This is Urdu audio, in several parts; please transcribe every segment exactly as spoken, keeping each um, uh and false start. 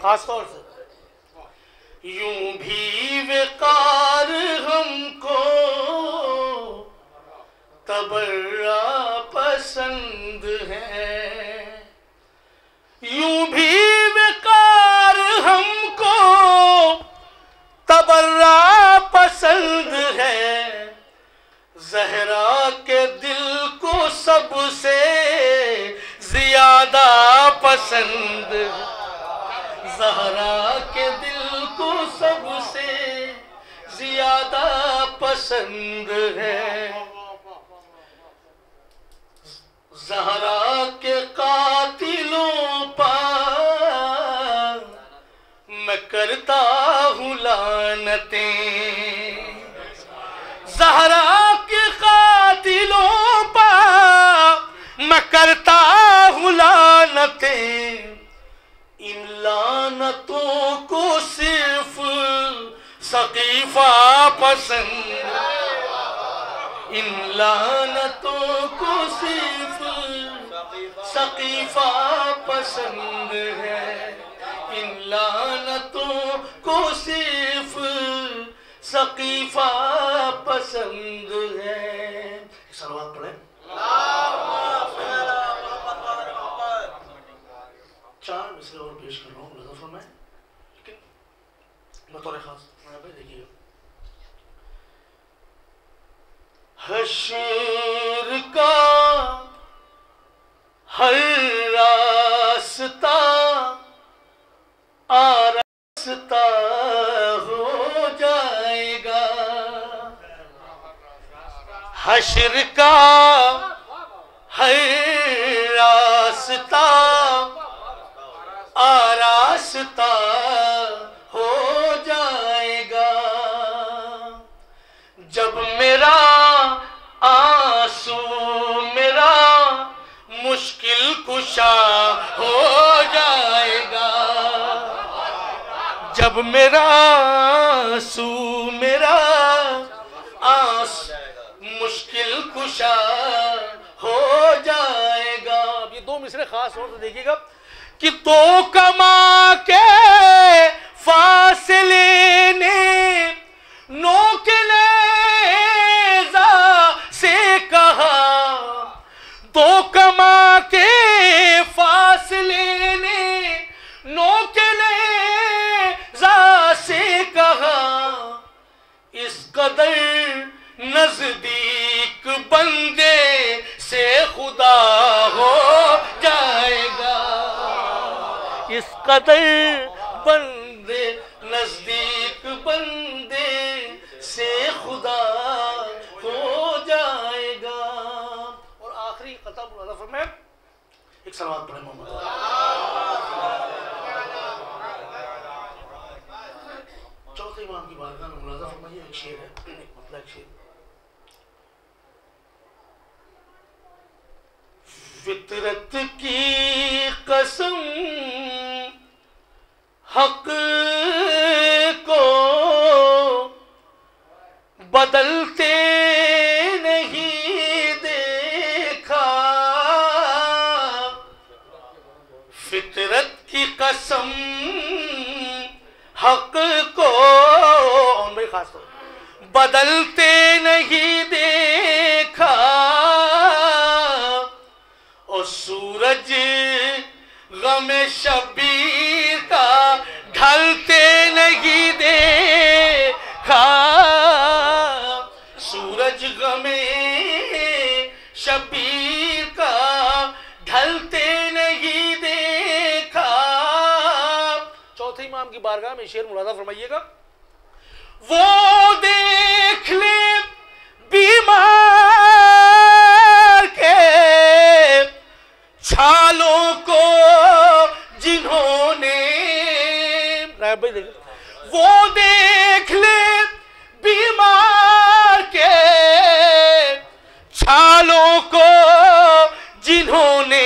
خاص طور سے یوں بھی وقار ہم کو تبرہ پسند ہے، یوں بھی وقار ہم کو تبرہ پسند ہے، زہرا کے دل کو سب سے زیادہ پسند ہے، زہرا کے دل کو سب سے زیادہ پسند ہے، زہرا کے قاتلوں پر میں کرتا ہوں لعنتیں، زہرا کے قاتلوں پر میں کرتا ہوں لعنتیں، ان لعنتوں کو صرف ثقیفہ پسند، ان لعنتوں کو صرف ثقیفہ پسند ہے، ان لعنتوں کو صرف ثقیفہ پسند ہے۔ صلوات پڑھیں۔ چار مصرے اور پیش کر رہا ہوں ملحظہ فرمائیں، لیکن بطور خاص دیکھیے، حشر کا ہر راستہ آراستہ ہو جائے گا، حشر کا ہر راستہ آراستہ ہو جائے گا، جب میرا آنسو میرا مشکل کشا ہو جائے گا، جب میرا آنسو میرا آنسو مشکل کشا ہو جائے گا۔ اب یہ دو مصرے خاص طور سے دیکھیے گا کہ تو کما کے فاصلے نے نوک لیزا سے کہا، دو کما کے فاصلے نے نوک لیزا سے کہا، اس قدر نزدیک بندے سے خدا ہو جائے گا، اس قدر بندے نزدیک بندے سے خدا ہو جائے گا۔ اور آخری قطعہ ملاحظہ فرمائیں، ایک صلوات پڑھیں محمد۔ چوتھے امام کی بارگاہ میں ملاحظہ فرمائیے، ایک شعر ہے، ایک مطلق شعر، فطرت کی قسم حق کو بدلتے نہیں دیکھا، فطرت کی قسم حق کو خاص طور بدلتے نہیں دیکھا، اور سورج غم شبیر کا ڈھلتے نہیں دیکھا، سورج غم شبیر کا ڈھلتے نہیں دیکھا۔ چوتھے امام کی بارگاہ میں شعر ملاحظہ فرمائیے گا، وہ دیکھ لے بیمار کے چھالوں کو جنہوں نے، وہ دیکھ لے بیمار کے چھالوں کو جنہوں نے،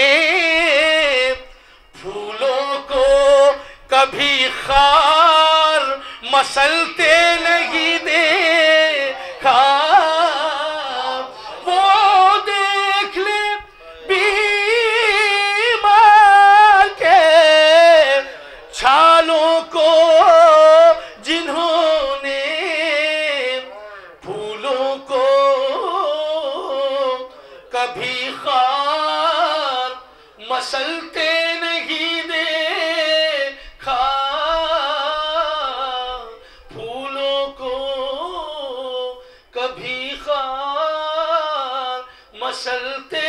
پھولوں کو کبھی خار مسلتے نہیں دیکھا، وہ دیکھ لے بیمار کے چھالوں کبھی خار مسلتے نہیں دیکھا، پھولوں کو کبھی خار مسلتے